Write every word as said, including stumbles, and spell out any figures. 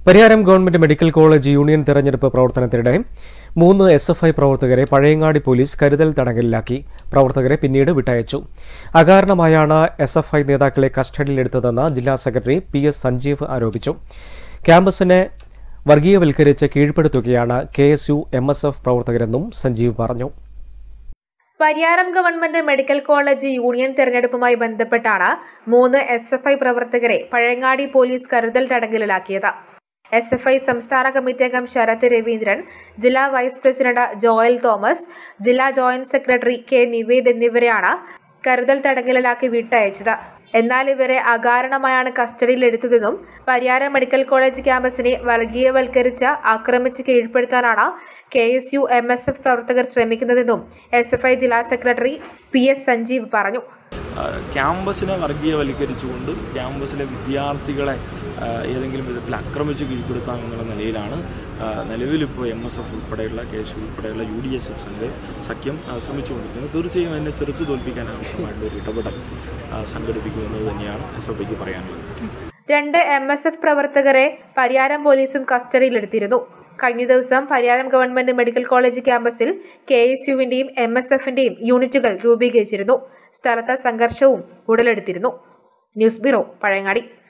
Pariyaram government medical college union തെരഞ്ഞെടുപ്പ് പ്രവർത്തനത്തിനിടെ മൂന്ന് എസ് എഫ് ഐ പ്രവർത്തകരെ പഴയങ്ങാടി പോലീസ് കരുതൽ തടങ്കലിലാക്കി. പ്രവർത്തകരെ പിന്നീട് വിട്ടയച്ചു. അകാരണമായാണ് എസ് എഫ് ഐ നേതാക്കളെ കസ്റ്റഡിയിലെടുത്തതെന്ന് ജില്ലാ സെക്രട്ടറി പി എസ് സഞ്ജീവ് ആരോപിച്ചു. ക്യാമ്പസിനെ വർഗീയവൽക്കരിച്ച് കീഴ്പ്പെടുത്തുകയാണ് K S U M S F പ്രവർത്തകരെന്നും സഞ്ജീവ് പറഞ്ഞു. Pariyaram government medical college union തെരഞ്ഞെടുപ്പുമായി ബന്ധപ്പെട്ടാണ് മൂന്ന് എസ് എഫ് ഐ പ്രവർത്തകരെ പഴയങ്ങാടി പോലീസ് കരുതൽ തടങ്കലിലാക്കിയത്. എസ് എഫ് ഐ സംസ്ഥാന കമ്മിറ്റി അംഗം ശരത് രവീന്ദ്രൻ, ജില്ലാ വൈസ് പ്രസിഡന്റ് ജോയൽ തോമസ്, ജില്ലാ ജോയിന്റ് സെക്രട്ടറി കെ നിവേദ് എന്നിവരെയാണ് കരുതൽ തടങ്കലിലാക്കി വിട്ടയച്ചത്. എന്നാൽ ഇവരെ അകാരണമായാണ് കസ്റ്റഡിയിലെടുത്തതെന്നും പരിയാരം മെഡിക്കൽ കോളേജ് ക്യാമ്പസിനെ വർഗീയവൽക്കരിച്ച് ആക്രമിച്ച് കീഴ്പ്പെടുത്താനാണ് K S U M S F പ്രവർത്തകർ ശ്രമിക്കുന്നതെന്നും എസ് എഫ് ഐ ജില്ലാ സെക്രട്ടറി പി എസ് സഞ്ജീവ് പറഞ്ഞു. ക്യാമ്പസിനെ വർഗീയവൽക്കരിച്ചുകൊണ്ട് ക്യാമ്പസിലെ വിദ്യാർത്ഥികളെ ഏതെങ്കിലും വിധത്തിൽ ആക്രമിച്ച് കീഴ്പ്പെടുത്താമെന്നുള്ള നിലയിലാണ് നിലവിലിപ്പോൾ എം എസ് എഫ് ഉൾപ്പെടെയുള്ള കെ എസ് യു ഉൾപ്പെടെയുള്ള യു ഡി എസ് എസിൻ്റെ സഖ്യം ശ്രമിച്ചുകൊണ്ടിരിക്കുന്നത്. തീർച്ചയായും അതിനെ ചെറുത്തു തോൽപ്പിക്കാൻ ആവശ്യമായിട്ടുള്ള ഒരു ഇടപെടൽ സംഘടിപ്പിക്കുമെന്നത് തന്നെയാണ് എസ് എഫ് ഐക്ക് പറയാനുള്ളത്. രണ്ട് എം എസ് എഫ് പ്രവർത്തകരെ പരിയാരം പോലീസും കസ്റ്റഡിയിലെടുത്തിരുന്നു. കഴിഞ്ഞ ദിവസം പരിയാരം ഗവൺമെന്റ് മെഡിക്കൽ കോളേജ് ക്യാമ്പസിൽ കെ എസ് യുവിന്റെയും എം എസ് എഫിന്റെയും യൂണിറ്റുകൾ രൂപീകരിച്ചിരുന്നു. സ്ഥലത്ത് സംഘർഷവും ഉടലെടുത്തിരുന്നു. News bureau, Pazhayangadi.